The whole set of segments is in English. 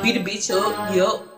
Beat the bitch up, yup.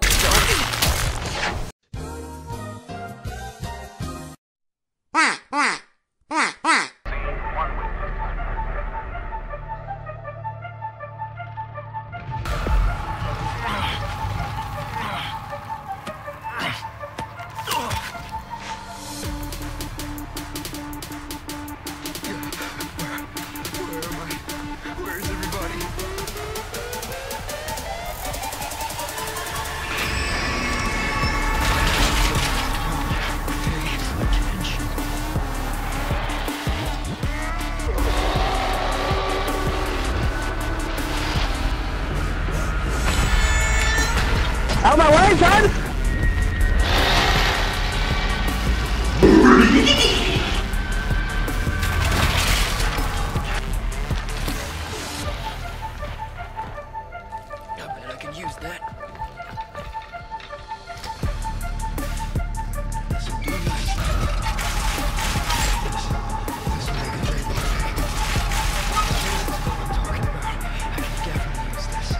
Out of my way, son! I bet I can use that. This'll do nice. This'll make a great buffet. That's what I'm talking about. I can definitely use this.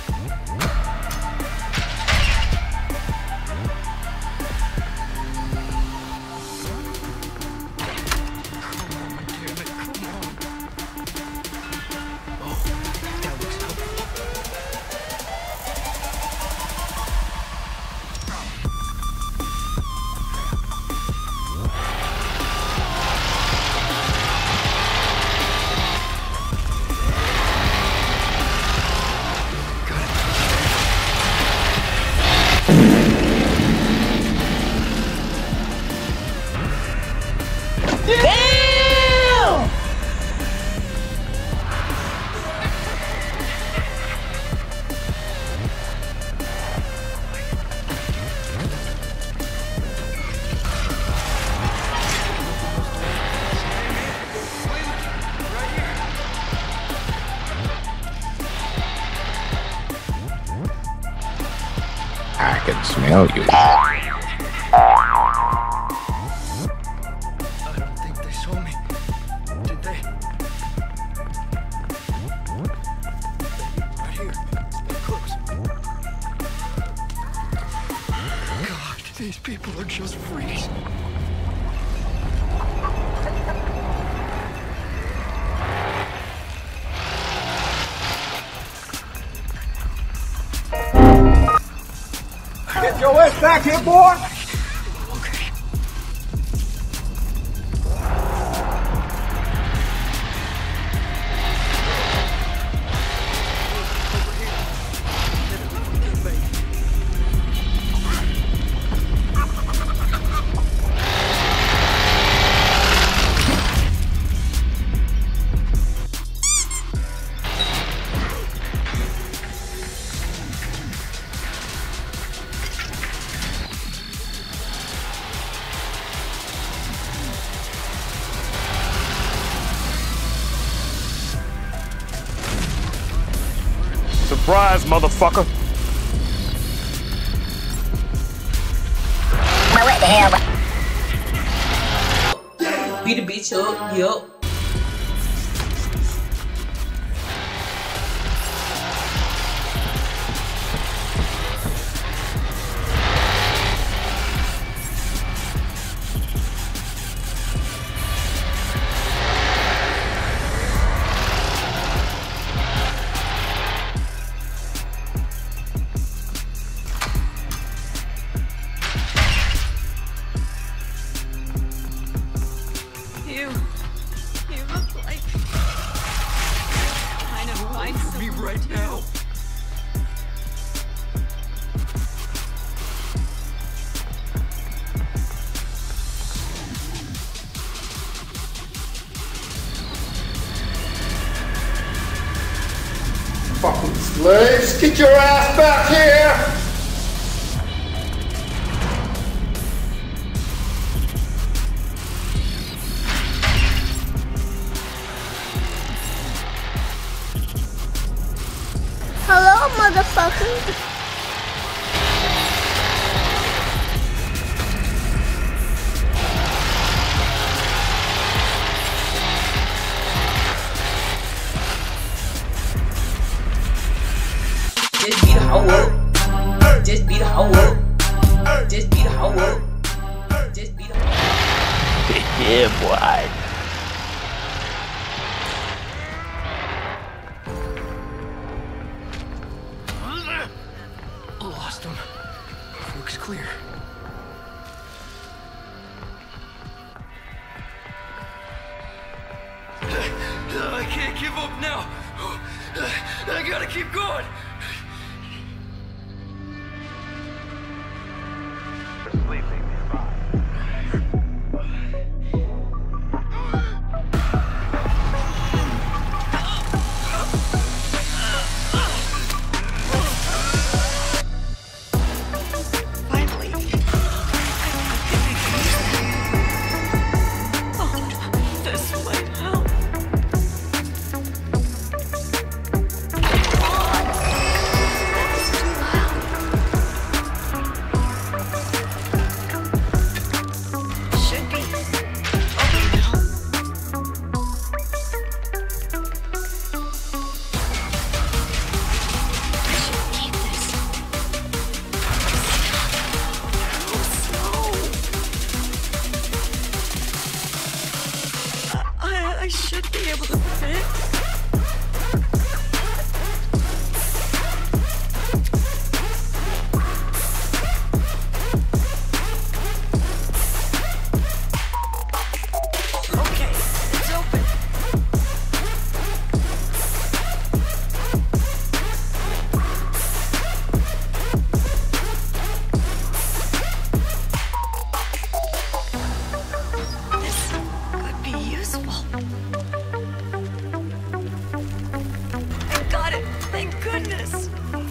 Damn! I can smell you. I don't think they saw me. Did they? Right here. They're close. God, these people are just freaks. Get your ass back here, boy! Okay. Surprise, motherfucker! What the hell? Beat the bitch up, yup. You look like kind of like Me right now. Fucking slaves, get your ass back here! Hello, motherfucker. Just beat the hoe up. Just beat a hoe up. Just beat a hoe up. Just beat a hoe up. Yeah, boy. Lost him. Looks clear. I can't give up now. I gotta keep going. Finally. Oh, this might help. That's too loud. Should be. Okay, now. I should keep this. I should be able to fit. Okay, it's open. This could be useful. I got it! Thank goodness!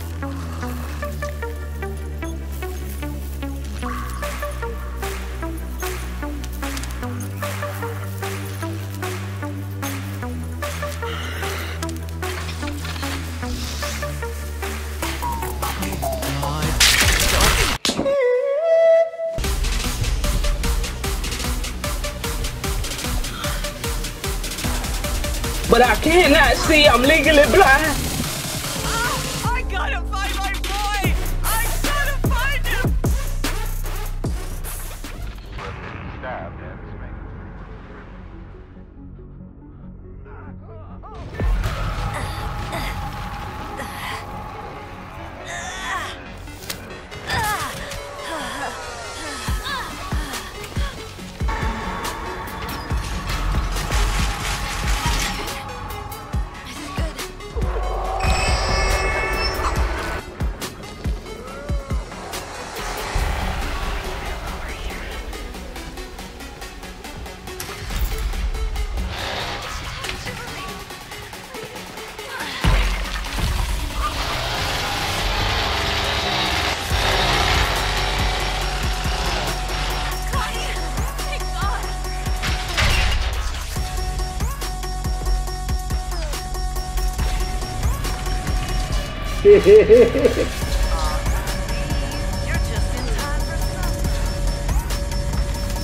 But I cannot see. I'm legally blind. I gotta find my boy! I gotta find him! You're just in time for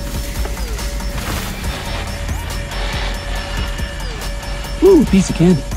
something. Ooh, piece of candy.